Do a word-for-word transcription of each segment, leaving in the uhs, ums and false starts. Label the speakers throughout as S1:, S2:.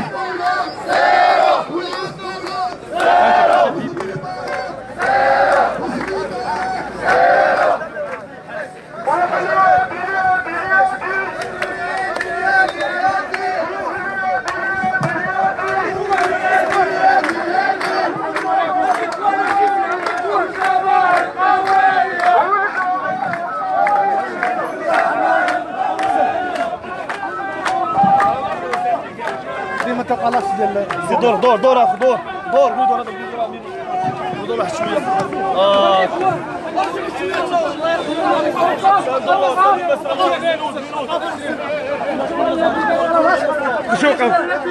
S1: ديما تلقى لاص ديال
S2: زيد دور دور دور اخ دور دور مي دور هذا دور دور واحد شويه اه شوف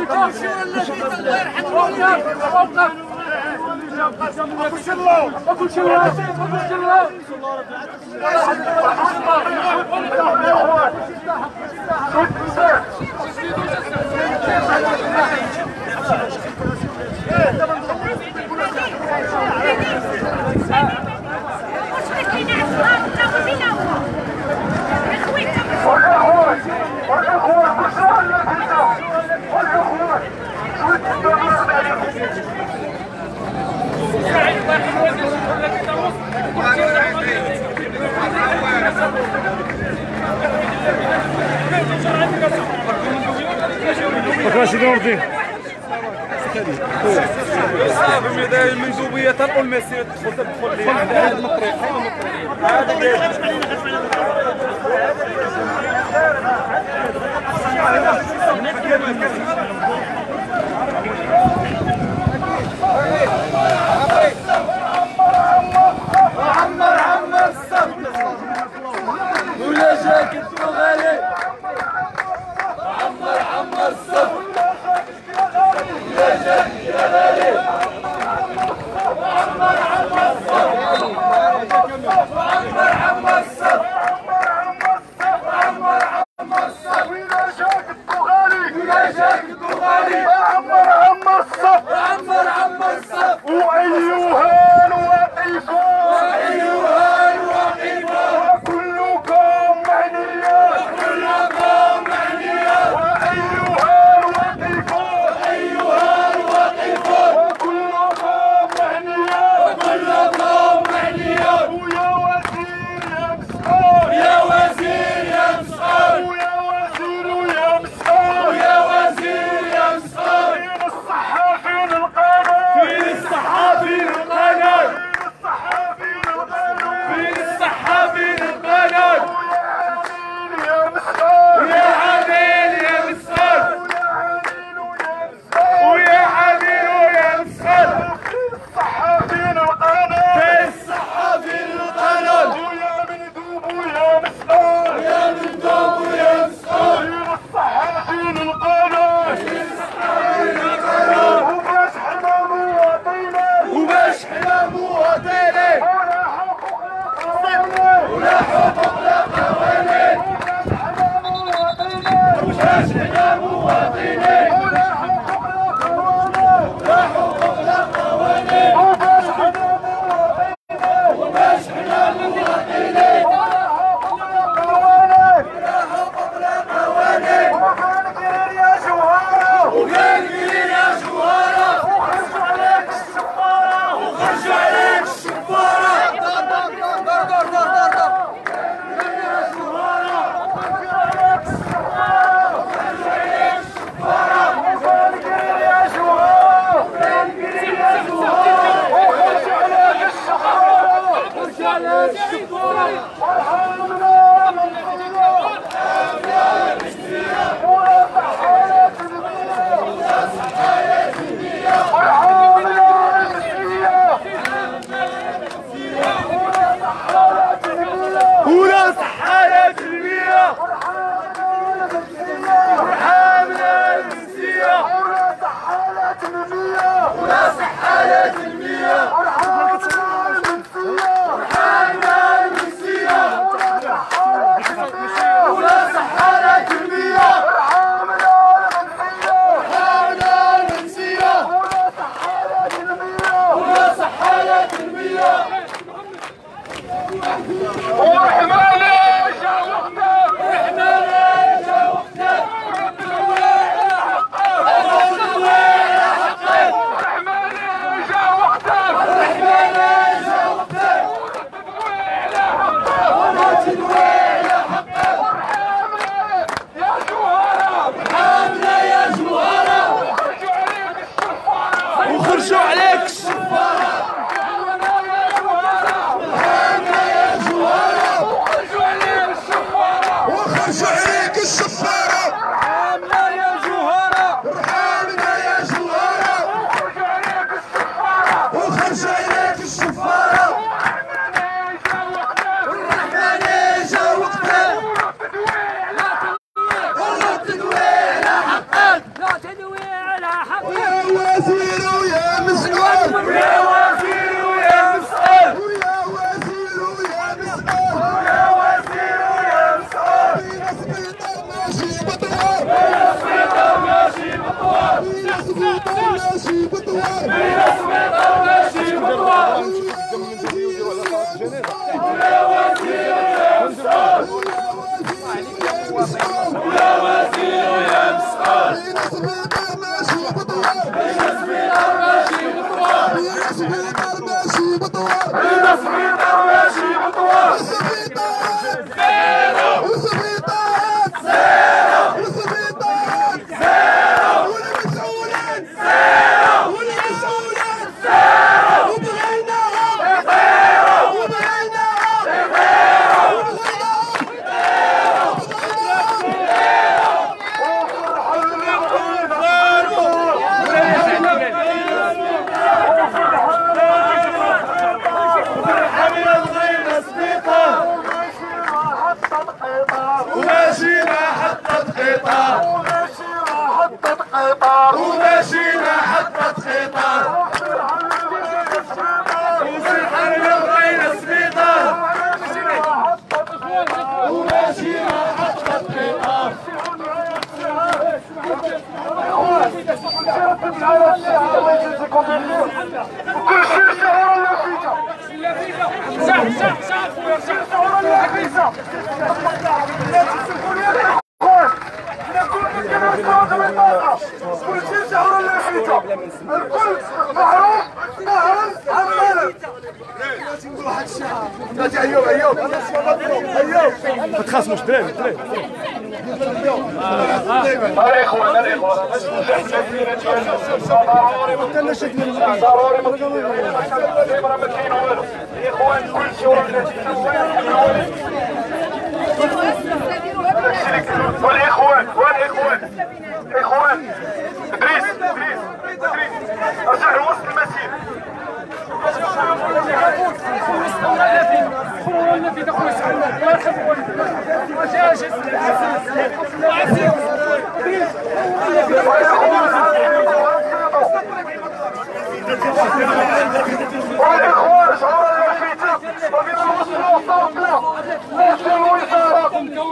S2: ماشي نور الدين صافي من المندوبيه تلقوا المسير تدخل تدخل لي هذا من الطريق عمر عمر الصف ولا جاكيت وغالي عمر عمر الصف ولا جاكيت يا غالي عمر عمر الصف عمر عمر الصف عمر عمر الصف ولا جاكيت وغالي ولا جاكيت وغالي عمر عمر الصف عمر عمر الصف وأيها الواقفون وأيها الواقفون وكلكم معنيات وكلكم معنيات وأيها الواقفون وأيها الواقفون وكلكم معنيات وكلكم معنيات ويا وزير يا مسؤول يا وزير يا مسؤول ويا وزير يا مسؤول ويا وزير يا مسؤول
S1: ايوب ايوب ايوب
S2: ما تخاصموش دراري دراري
S3: الاخوان الاخوان ضروري ما كاين والو الاخوان كلشي ورا والاخوان والاخوان اخوان ادريس ادريس ادريس ارجع لوسط المسير والاخوان شعور اللافته وبين الوصل والصوت لا وصل الوزاره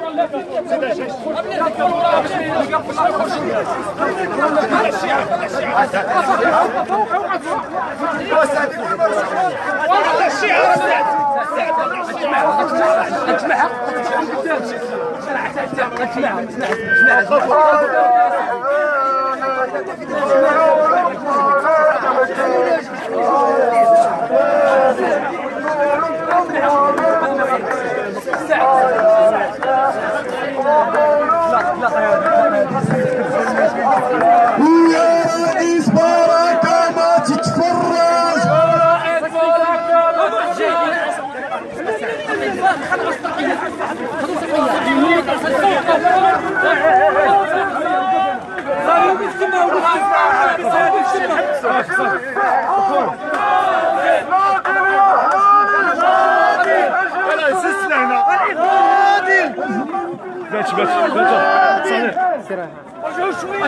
S4: يا رئيس بركة ما تتفرج
S2: باتش باتش باتش صحيح
S1: رجعوا شويه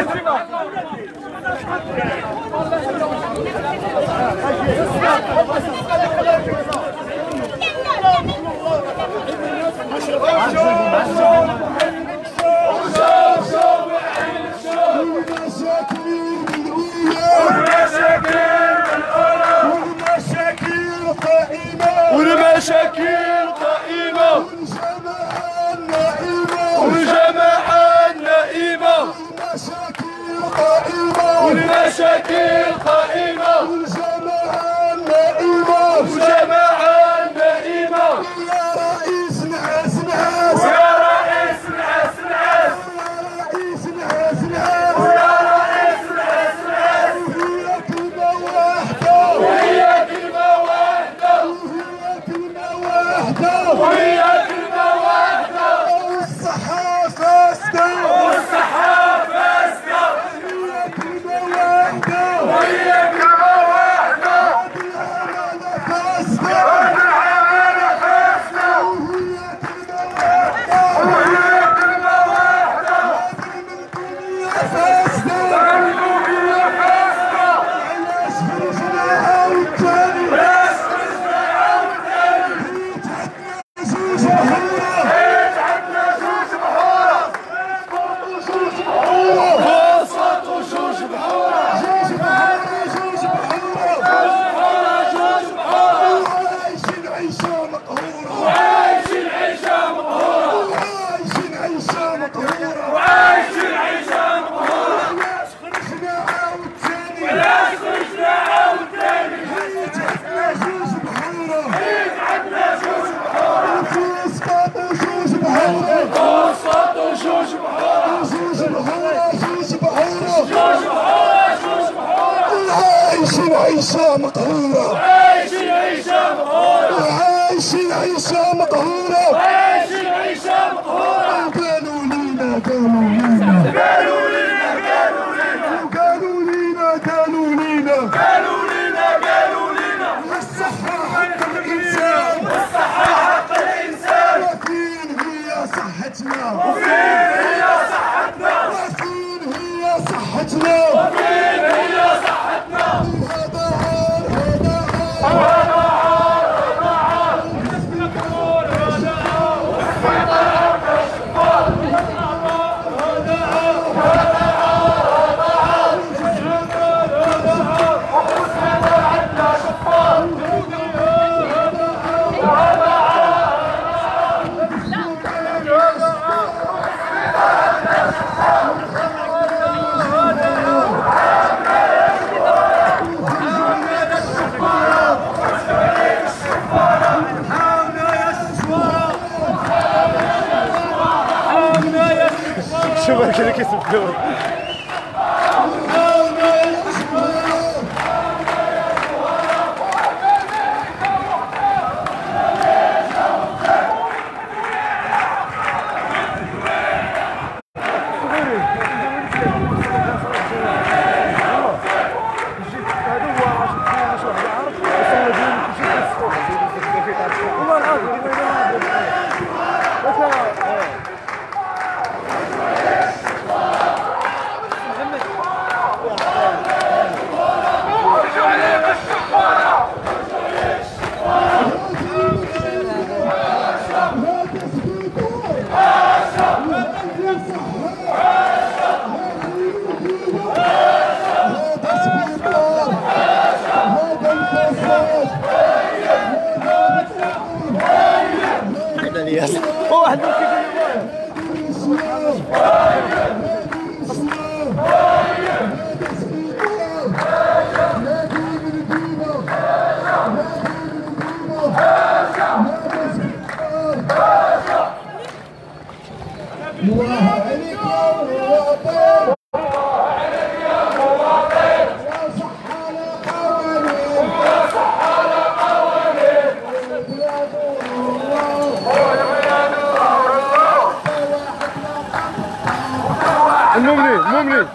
S2: والمشاكل قائمة والجماعة النائمة والمشاكل قائمة والجماعة النائمة
S4: يا رئيس نعاس نعاس
S2: ويا رئيس نعاس نعاس
S4: ويا رئيس نعاس نعاس
S2: ويا رئيس نعاس نعاس
S4: وهي كلمة واحدة
S2: وهي كلمة واحدة
S4: وهي كلمة واحدة
S2: وهي كلمة واحدة
S4: والصحة فاسدة
S2: والصحة فاسدة
S4: وهي كلمة واحدة
S2: وهي كلمة واحدة
S4: والأمانة فاسدة عيشة مقهورة
S1: وعايشين عيشة مقهورة
S4: وعايشين عيشة مقهورة
S1: وعايشين عيشة مقهورة
S4: قالوا لينا قالوا لينا
S1: قالوا لنا قالوا لنا
S4: قالوا لينا قالوا لينا
S1: قالوا لنا قالوا لنا
S4: الصحة حق الإنسان
S1: والصحة حق الإنسان
S4: وفين هي صحتنا
S1: وفين هي صحتنا
S4: وفين هي صحتنا
S1: وفين هي صحتنا
S4: هذا عار هذا عار
S2: شوف كذا كيف الدور هو واحد المملي المملي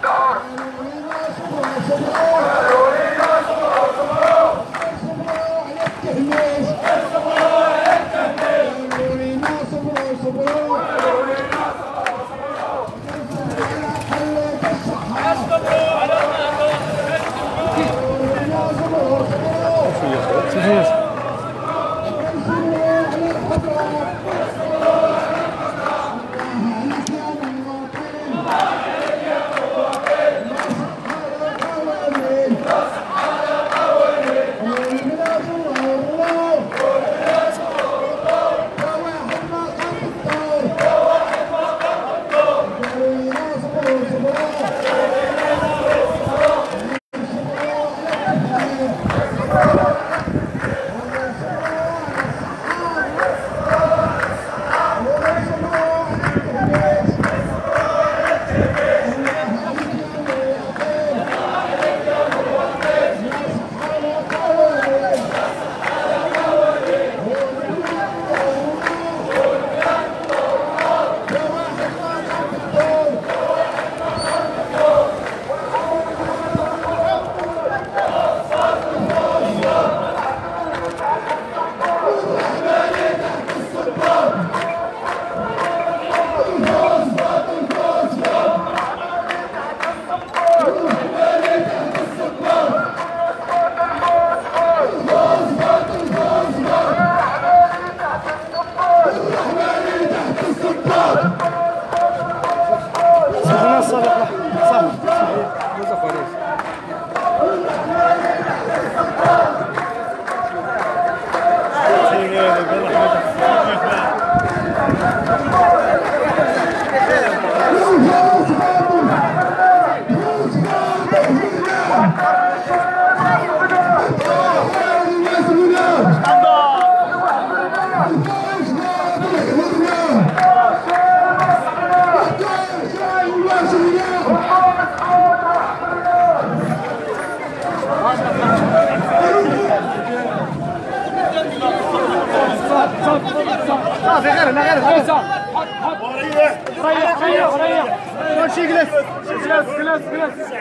S2: صافي غير هنا غير هنا ريح ريح ريح ماشي جلس جلس جلس جلس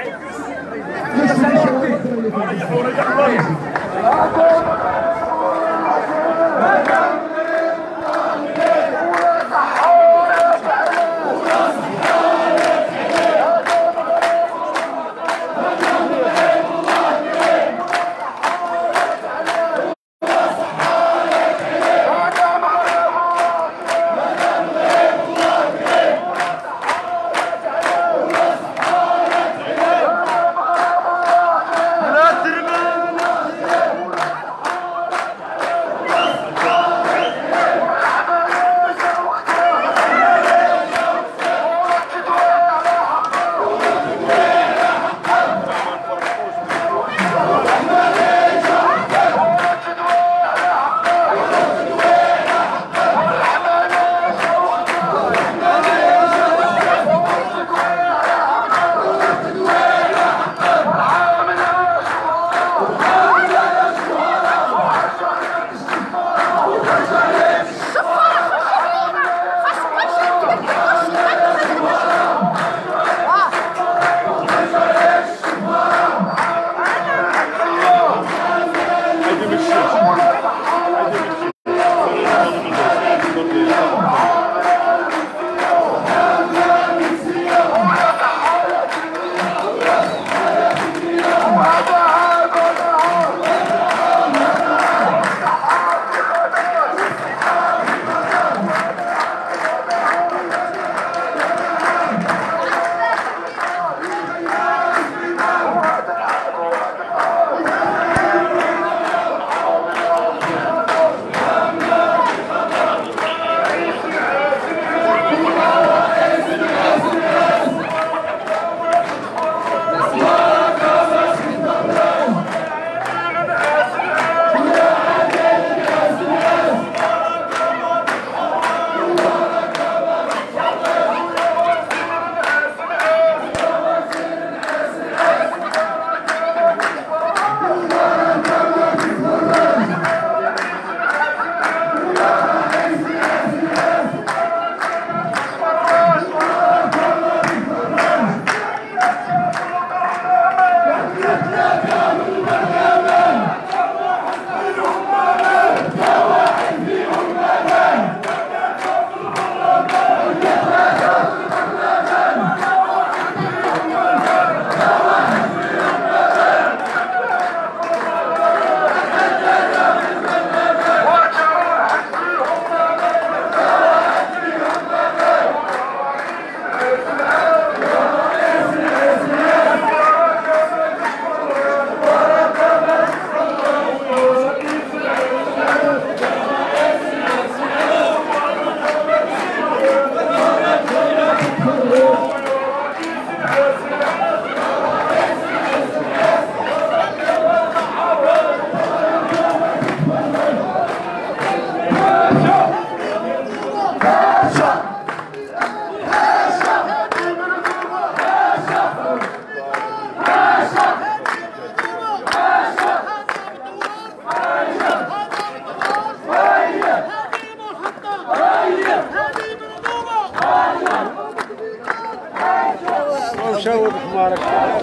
S5: شاور حمارك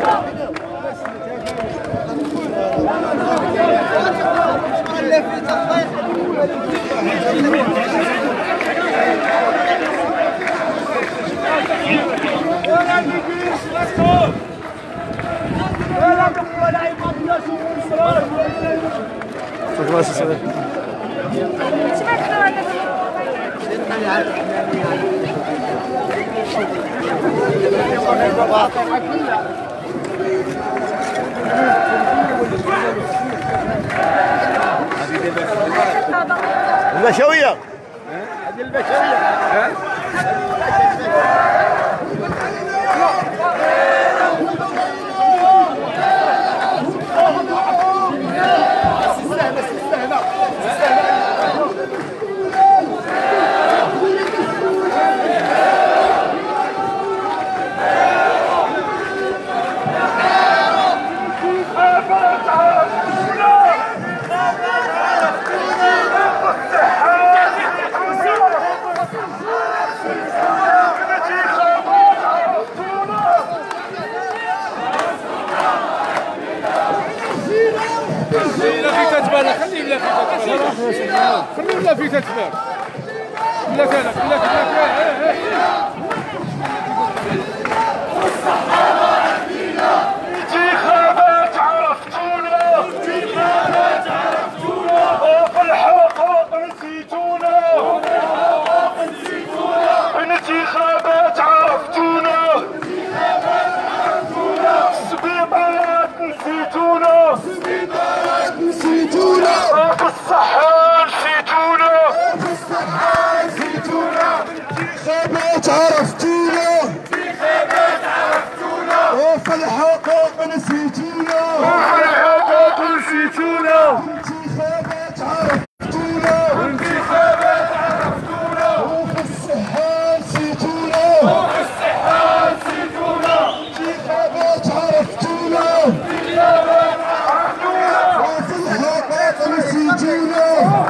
S2: البشوية هذه البشوية
S3: الصحة
S2: تبان خليه لا فيتا تبان خليه لا فيتا تبان لا كان لا كان
S3: انتخابات عرفتونا انتخابات عرفتونا وفي الحقوق نسيتونا انتخابات عرفتونا السبيطارات نسيتونا
S4: السبيطارات نسيتونا
S3: وفي الصحة نسيتونا
S4: وفي الصحة نسيتونا انتخابات عرفتونا
S1: انتخابات عرفتونا
S4: وفي الحقوق نسيتونا
S3: وفي الحقوق نسيتونا
S4: انتخابات عرفتونا
S1: انتخابات عرفتونا
S4: وفي الصحة نسيتونا
S1: وفي الصحة نسيتونا
S4: انتخابات عرفتونا
S1: انتخابات عرفتونا
S4: وفي الحقوق نسيتونا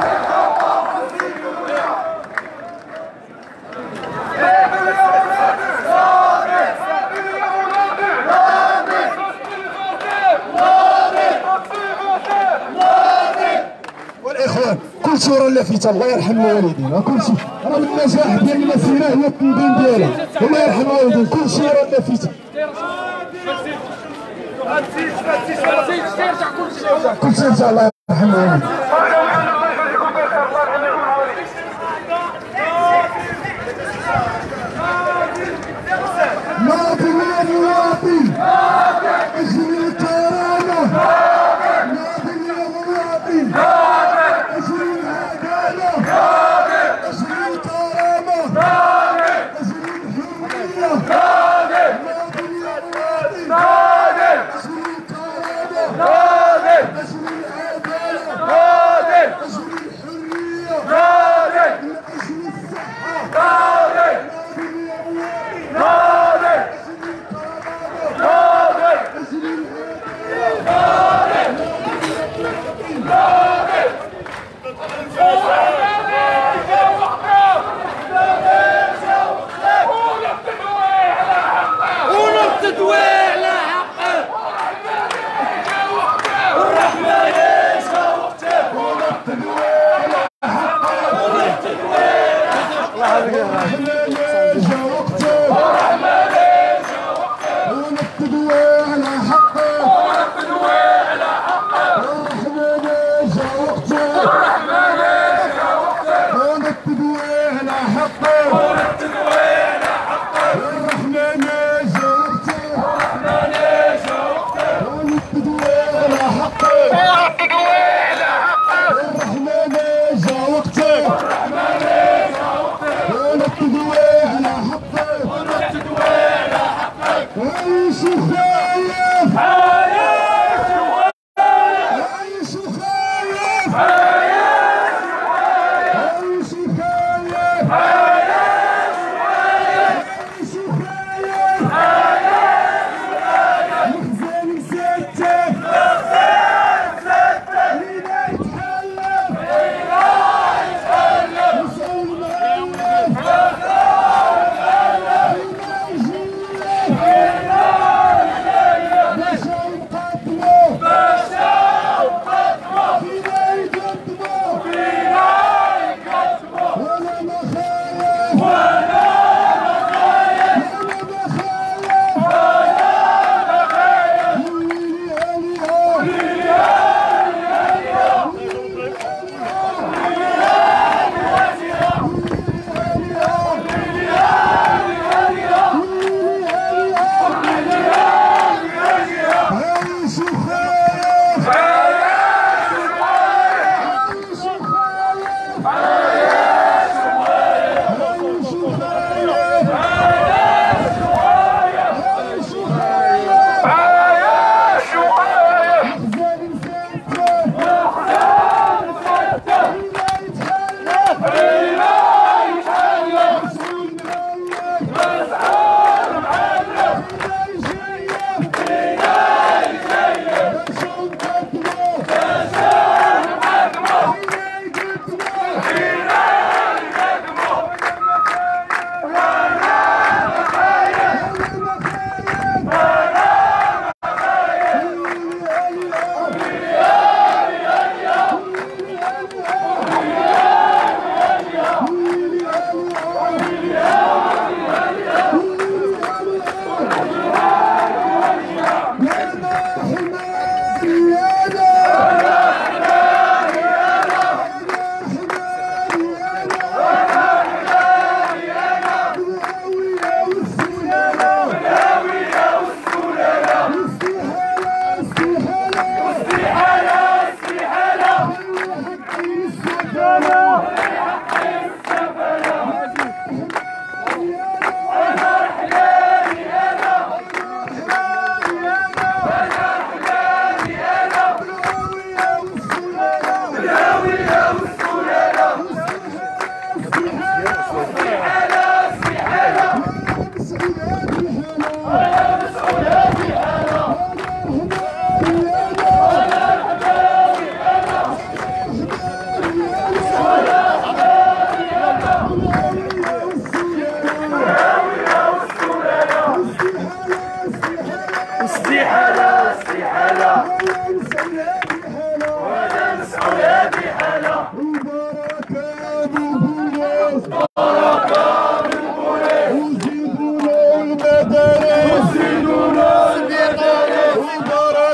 S4: والاخوان كل شيء راه لافته الله يرحم الوالدين كل شيء راه من النجاح ديال المسيره هي التنظيم ديالها الله يرحم الوالدين كل شيء راه لافته كل شيء رجع الله يرحم الوالدين ناضي يا مواطن اجري الكرامه ناضي يا مواطن اجري العداله اجري الكرامه اجري الحريه ناضي يا مواطن اجري الكرامه اجري العداله اجري الحريه اجري الصحه ونبتدوا على حقه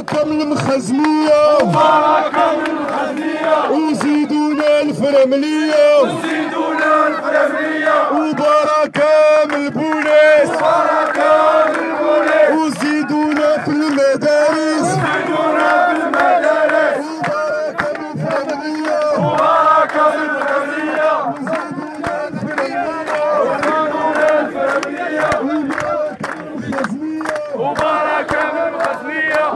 S4: وبركة من المخزنية
S1: وبركة من المخزنية
S4: وزيدونا الفرملية
S1: وزيدونا الفرملية
S4: وبركة من البوليس
S1: وبركة من البوليس
S4: وزيدونا في المدارس
S1: وزيدونا في المدارس
S4: وبركة من الفرملية
S1: وبركة من الفرملية
S4: وزيدونا الفرملية
S1: وزيدونا الفرملية
S4: والمخزنية
S1: وبركة من المخزنية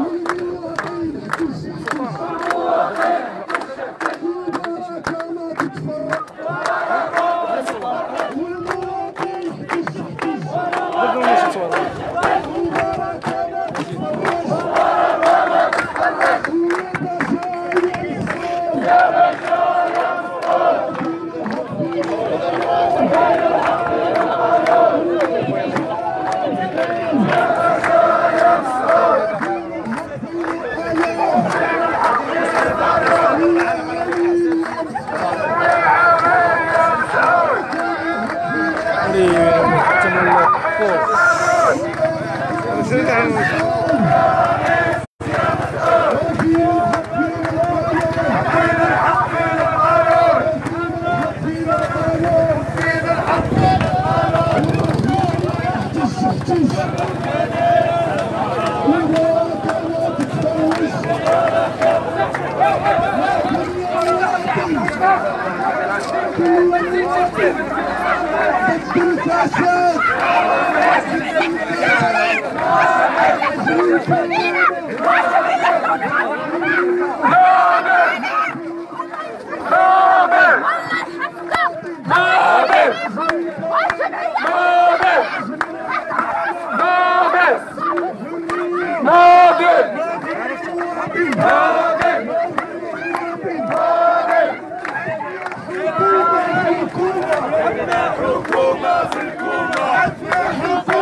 S1: حكومة في الكومة